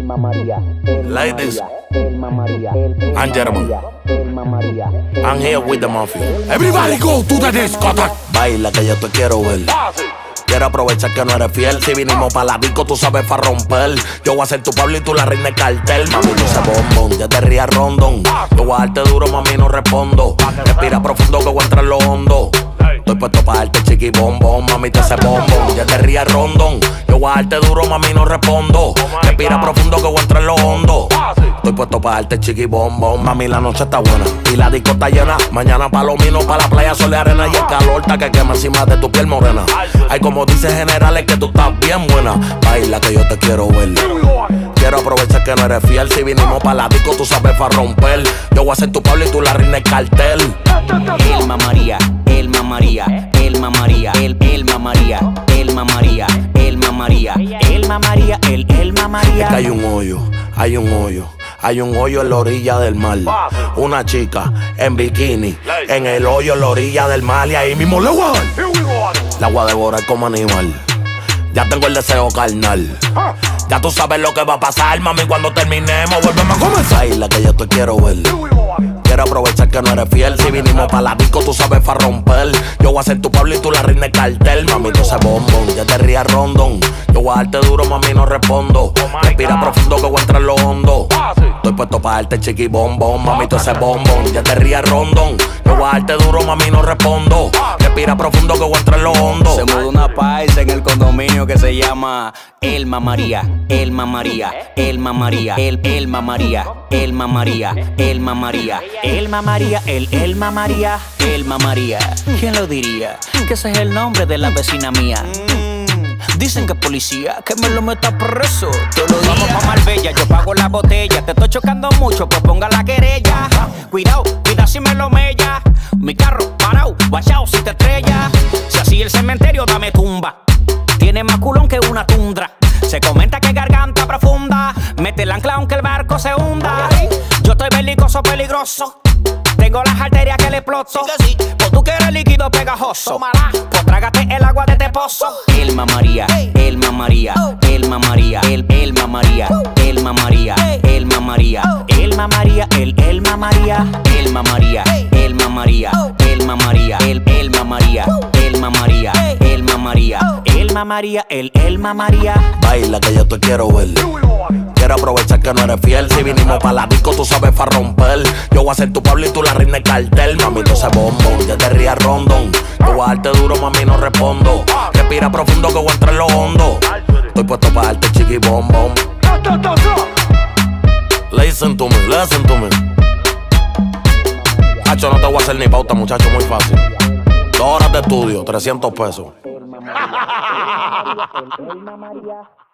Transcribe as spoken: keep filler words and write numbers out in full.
Elma María, Elma Ladies, María, Elma María, Elma and gentlemen, María, Elma María. I'm here with the mafia. Everybody go to the discotheque. Baila que yo te quiero ver. Quiero aprovechar que no eres fiel. Si vinimos pa' la disco, tú sabes pa' romper. Yo voy a ser tu Pablo y tú la reina del cartel. Mami, no se bombón, ya te rías rondón. Yo voy a darte duro, mami, no respondo. Respira profundo que voy a entrar en lo hondo. Estoy puesto pa' darte chiqui bombón, mami, te hace bombón. Ya te rías rondón. Yo voy a darte duro, mami, no respondo. Respira profundo que voy a entrar en lo hondo. Estoy puesto pa' darte chiqui bombón. Mami, la noche está buena y la disco está llena. Mañana palomino pa' la playa, sol y arena. Y el calor está que quema encima de tu piel morena. Ay, como dice general, es que tú estás bien buena. Baila que yo te quiero ver. Quiero aprovechar que no eres fiel. Si vinimos pa' la disco, tú sabes pa' romper. Yo voy a ser tu Pablo y tú la reina del cartel. Elma María, Elma María, Elma María, El Elma María, Elma María, Elma María, Elma María, El Elma María. Es que hay un hoyo, hay un hoyo. Hay un hoyo en la orilla del mar. Una chica en bikini en el hoyo en la orilla del mar. Y ahí mismo le voy a dar. La voy a devorar como animal. Ya tengo el deseo carnal. Ya tú sabes lo que va a pasar, mami, cuando terminemos. Volvemos a comenzar. Baila que yo te quiero ver. Quiero aprovechar que no eres fiel. Si vinimos pa' la disco, tú sabes pa' romper. Yo voy a ser tu Pablo y tú la reina del cartel. Mami, tú ese bombón, ya te rías rondón. Yo voy a darte duro, mami, no respondo. Respira profundo que voy a entrar en lo hondo. Estoy puesto pa' darte chiqui bombón. Mami, tú ese bombón, ya te rías rondón. Yo voy a darte duro, mami, no respondo. Respira profundo que voy a entrar en lo hondo. Se mudó una paisa en el condominio que se llama Elma María, Elma María, Elma María, El Elma María, Elma María, Elma María, Elma María, El Elma María, Elma María. ¿Quién lo diría? Que ese es el nombre de la vecina mía. Dicen que es policía, que me lo meta preso. Todos los días. Vamos pa' Marbella, yo pago la botella. Te estoy chocando mucho, pues ponga la querella. Cuidado, cuida si me lo mella. Mi carro parado, guachao si te estrella. Si así el cementerio, dame tumba. Tiene más culón que una tundra. Se comenta que garganta profunda. Mete el ancla aunque el barco se hunda. Yo estoy belicoso, peligroso. Tengo las arterias que le exploto. Pues tú quieres líquido pegajoso. Pues trágate el agua de este pozo. Elma María, Elma María, Elma María, El Elma María, Elma María, Elma María, Elma María, El Elma María, Elma María, Elma María, Elma María, El Elma María, Elma María, Elma María, Elma María, El Elma María. Baila que yo te quiero ver. Quiero aprovechar que no eres fiel. Si vinimos pa' la disco, tú sabes pa' romper. Yo voy a ser tu Pablo y tú la reina del cartel. Mami, tú ese bombón, ya te rías rondón. Yo voy a darte duro, mami, no respondo. Respira profundo que voy a entrar en lo hondo. Estoy puesto pa' darte chiqui bombón. Listen to me, listen to me. Hacho, no te voy a hacer ni pauta, muchacho, muy fácil. Dos horas de estudio, trescientos pesos. Elma María, Elma María.